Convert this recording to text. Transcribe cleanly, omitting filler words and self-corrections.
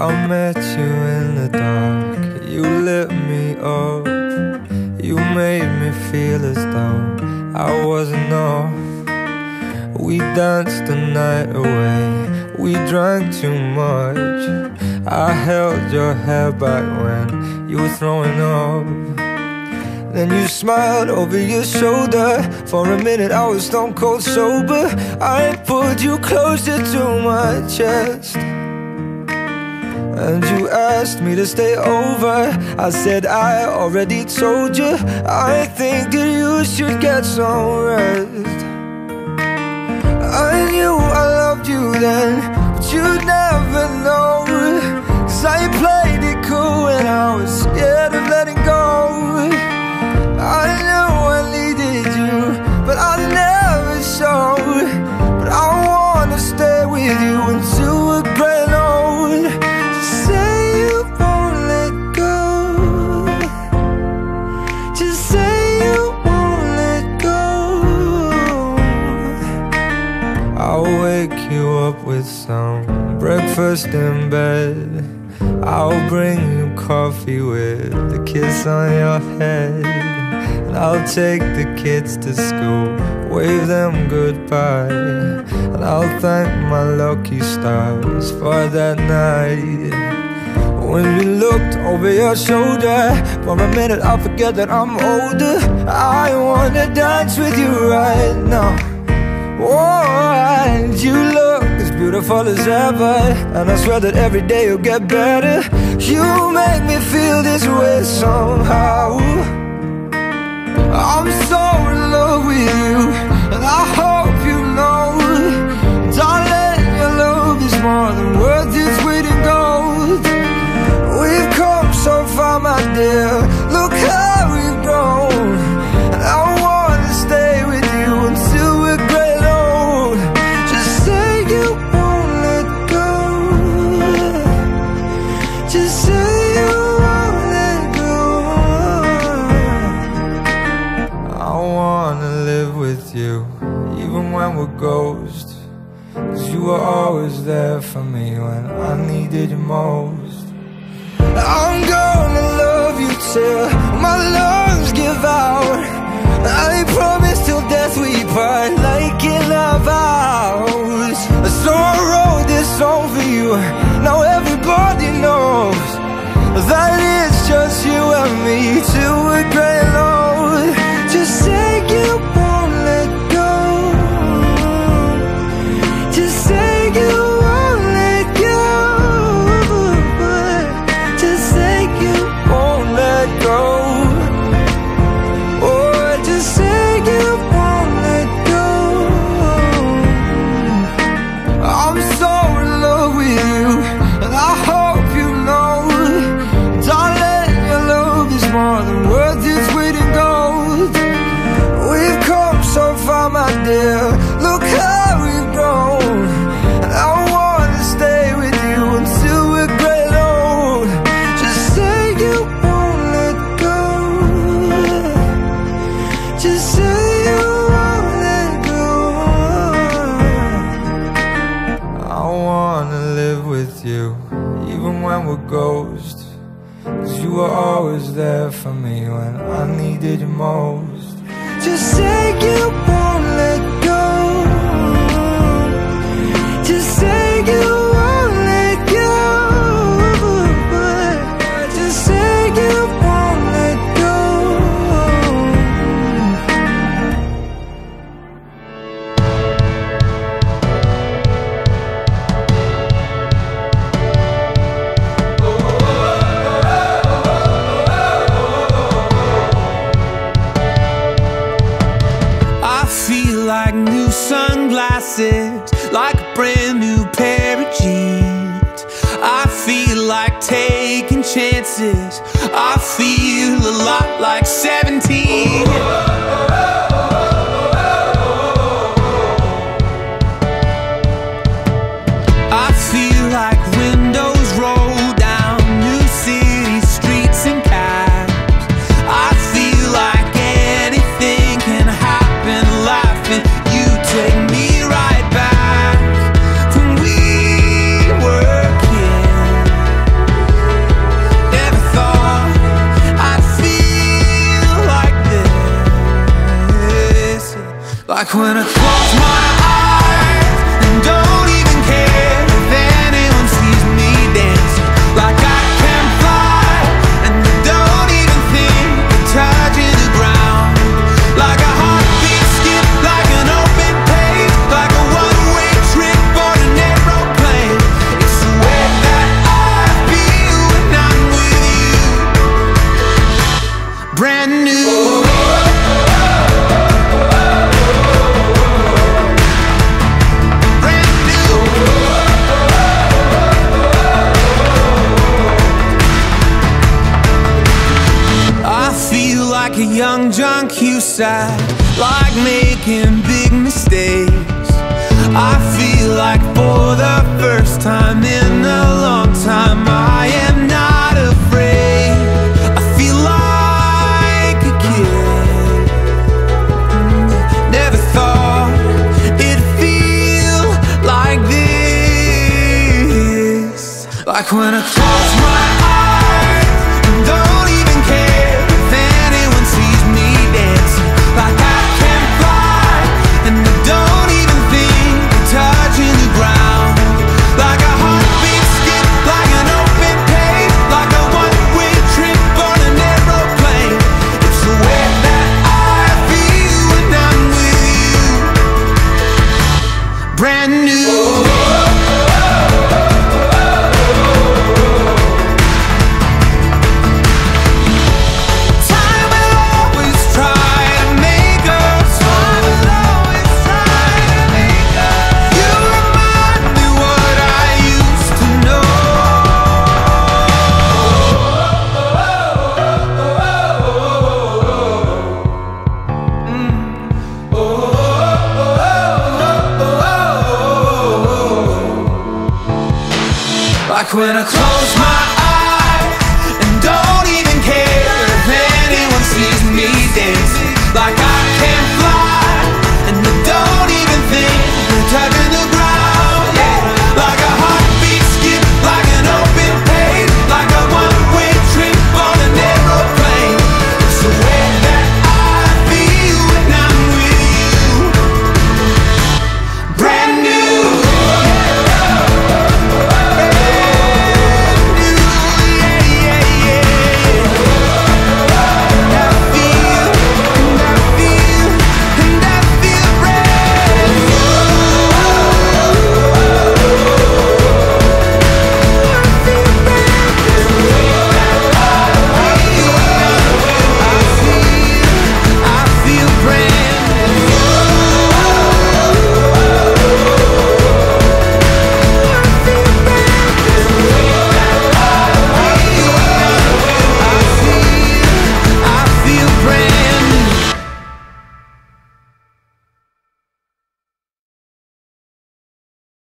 I met you in the dark, you lit me up. You made me feel as though I wasn't off. We danced the night away, we drank too much. I held your hair back when you were throwing up. Then you smiled over your shoulder. For a minute I was stone cold sober. I pulled you closer to my chest, and you asked me to stay over. I said I already told you, I think that you should get some rest. I knew I loved you then, but you'd never know, 'cause I played it cool when I was scared of letting go. I knew I needed you, but I never showed. But I wanna stay with you until we're growing old. Just say you won't let go. Just say you won't let go. I'll wake you up with some breakfast in bed. I'll bring you coffee with a kiss on your head. And I'll take the kids to school, wave them goodbye. And I'll thank my lucky stars for that night. When you looked over your shoulder, for a minute I forget that I'm older. I wanna dance with you right now. Oh, and you look as beautiful as ever, and I swear that every day you'll get better. You make me feel this way somehow. I'm so in love with you, and I hope you know, darling, your love is more than worth its weight in gold. We've come so far, my dear, look how we've grown. And I wanna stay with you until we're great old. Just say you won't let go. Just say you won't let go. I wanna live with you, even when we're ghosts, 'cause you were always there for me when I needed you most. I'm gonna love you till my lungs give out. I promise till death we part, like in our vows. So I wrote this song for you, now everybody knows that it's just you and me till we're grey old. Just say you won't let go. Just say you won't let go. Just say you won't let go. Oh, just say you won't let go. I'm so in love with you, and I hope you know, darling, your love is more than worth its weight in gold. We've come so far, my dear, look how we've grown. And I wanna stay with you until we're great old. Just say you won't let go. Just say you won't let go. I wanna live with you, even when we're ghosts, 'cause you were always there for me when I needed you most. Just say you won't let go. Just say you won't let go. Just say you won't let go. I feel like new sunglasses, like a brand new pair of jeans. I feel like taking chances. I feel a lot like 17. I feel like windows roll down new city streets and cabs. I feel like anything can happen, laughing. You take me right back when we were kids. Like when I close my eyes and don't even care if anyone sees me dancing. Like I can fly and I don't even think of touching the ground. Like a heartbeat skip, like an open page, like a one-way trip on an aeroplane. It's the way that I feel when I'm with you. Brand new. Like a young John Cusack, like making big mistakes. I feel like for the first time in a long time I am not afraid. I feel like a kid. Never thought it'd feel like this. Like when I close my eyes and don't even care sees me dancing. Like I can fly and I don't even think of touching the ground. Like a heartbeat skip, like an open page, like a one-way trip on an aeroplane. It's the way that I feel when I'm with you. Brand new. Like when I close